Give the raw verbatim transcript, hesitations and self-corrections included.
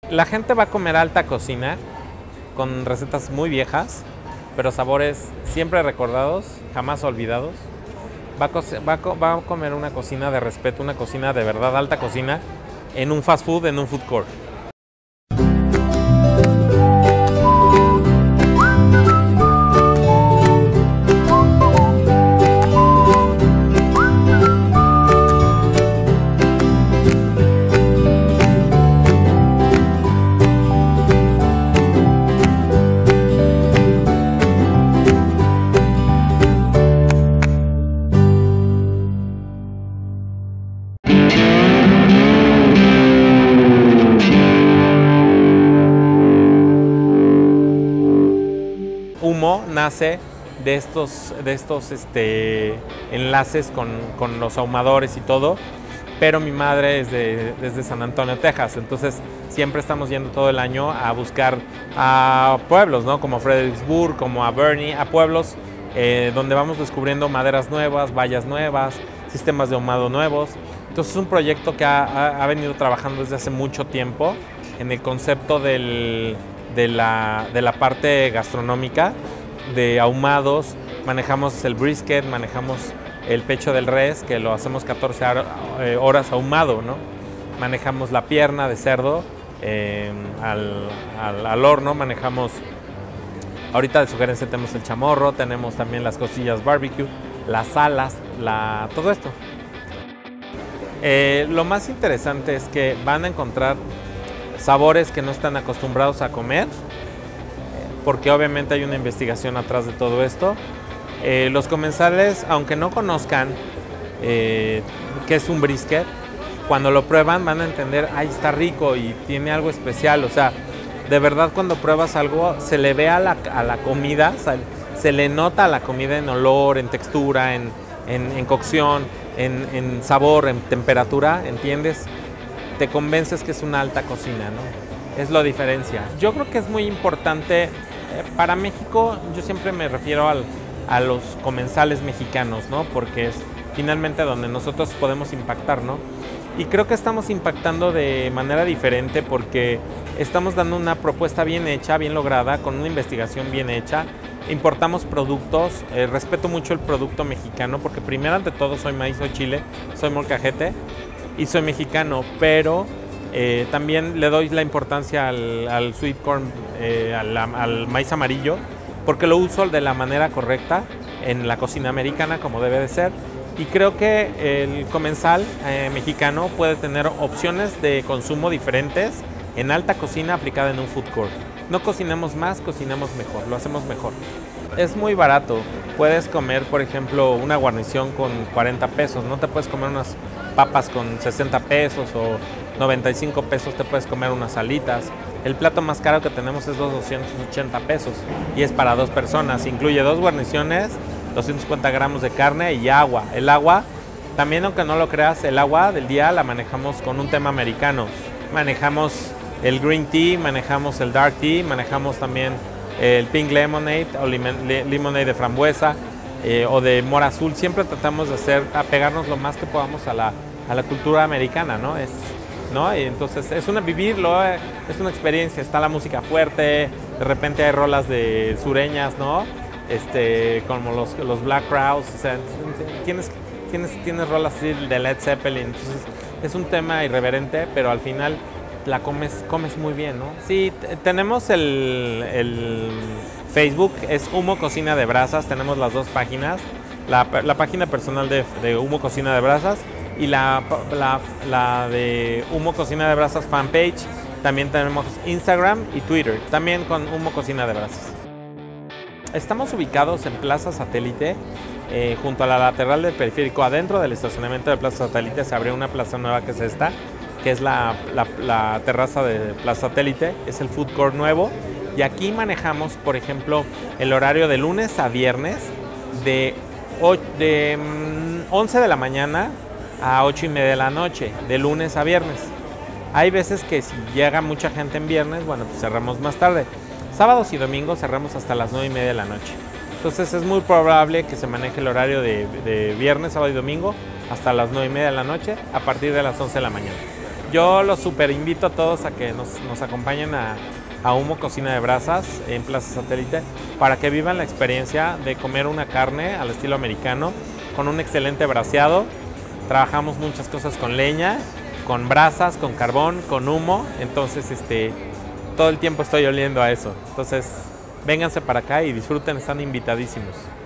La gente va a comer alta cocina con recetas muy viejas, pero sabores siempre recordados, jamás olvidados. Va a, va, a, va a comer una cocina de respeto, una cocina de verdad, alta cocina, en un fast food, en un food court. Humo nace de estos, de estos este, enlaces con, con los ahumadores y todo, pero mi madre es de, desde San Antonio, Texas, entonces siempre estamos yendo todo el año a buscar a pueblos, ¿no? Como Fredericksburg, como a Bernie, a pueblos eh, donde vamos descubriendo maderas nuevas, vallas nuevas, sistemas de ahumado nuevos. Entonces es un proyecto que ha, ha venido trabajando desde hace mucho tiempo en el concepto del, de, la, de la parte gastronómica, de ahumados. Manejamos el brisket, manejamos el pecho del res, que lo hacemos catorce horas ahumado, ¿no? Manejamos la pierna de cerdo eh, al, al, al horno, manejamos, ahorita de sugerencia tenemos el chamorro, tenemos también las costillas barbecue, las alas, la, todo esto. Eh, lo más interesante es que van a encontrar sabores que no están acostumbrados a comer, porque obviamente hay una investigación atrás de todo esto. Eh, los comensales, aunque no conozcan eh, qué es un brisket, cuando lo prueban van a entender, ay, está rico y tiene algo especial. O sea, de verdad cuando pruebas algo, se le ve a la, a la comida, se, se le nota a la comida en olor, en textura, en, en, en cocción, en, en sabor, en temperatura, ¿entiendes? Te convences que es una alta cocina, ¿no? Es la diferencia. Yo creo que es muy importante, eh, para México, yo siempre me refiero al, a los comensales mexicanos, ¿no? Porque es finalmente donde nosotros podemos impactar, ¿no? Y creo que estamos impactando de manera diferente porque estamos dando una propuesta bien hecha, bien lograda, con una investigación bien hecha. Importamos productos, eh, respeto mucho el producto mexicano porque primero ante todo soy maíz, soy chile, soy molcajete y soy mexicano, pero eh, también le doy la importancia al, al sweet corn, eh, al, al maíz amarillo, porque lo uso de la manera correcta en la cocina americana como debe de ser. Y creo que el comensal eh, mexicano puede tener opciones de consumo diferentes en alta cocina aplicada en un food court. No cocinamos más, cocinamos mejor, lo hacemos mejor. Es muy barato. Puedes comer, por ejemplo, una guarnición con cuarenta pesos. No te puedes comer unas papas con sesenta pesos o noventa y cinco pesos, te puedes comer unas alitas. El plato más caro que tenemos es doscientos ochenta pesos y es para dos personas. Incluye dos guarniciones, doscientos cincuenta gramos de carne y agua. El agua, también aunque no lo creas, el agua del día la manejamos con un tema americano. Manejamos el green tea, manejamos el dark tea, manejamos también el pink lemonade o lemonade de frambuesa eh, o de mora azul. Siempre tratamos de hacer, apegarnos lo más que podamos a la, a la cultura americana, ¿no? Es, ¿no? Y entonces es una vivirlo, es una experiencia. Está la música fuerte, de repente hay rolas de sureñas, ¿no? Este, como los, los Black Crowes, o sea, tienes, tienes, tienes rolas así de Led Zeppelin. Entonces es un tema irreverente, pero al final la comes, comes muy bien, ¿no? Sí, tenemos el, el Facebook, es Humo Cocina de Brasas, tenemos las dos páginas, la, la página personal de, de Humo Cocina de Brasas y la, la, la de Humo Cocina de Brasas fanpage. También tenemos Instagram y Twitter, también con Humo Cocina de Brasas. Estamos ubicados en Plaza Satélite, eh, junto a la lateral del periférico. Adentro del estacionamiento de Plaza Satélite se abrió una plaza nueva que es esta, que es la, la, la terraza de Plaza Satélite, es el food court nuevo. Y aquí manejamos, por ejemplo, el horario de lunes a viernes de, de once de la mañana a ocho y media de la noche, de lunes a viernes. Hay veces que si llega mucha gente en viernes, bueno, pues cerramos más tarde. Sábados y domingos cerramos hasta las nueve y media de la noche. Entonces es muy probable que se maneje el horario de, de viernes, sábado y domingo hasta las nueve y media de la noche a partir de las once de la mañana. Yo los super invito a todos a que nos, nos acompañen a, a Humo Cocina de Brasas en Plaza Satélite para que vivan la experiencia de comer una carne al estilo americano con un excelente braseado. Trabajamos muchas cosas con leña, con brasas, con carbón, con humo, entonces este, todo el tiempo estoy oliendo a eso. Entonces vénganse para acá y disfruten, están invitadísimos.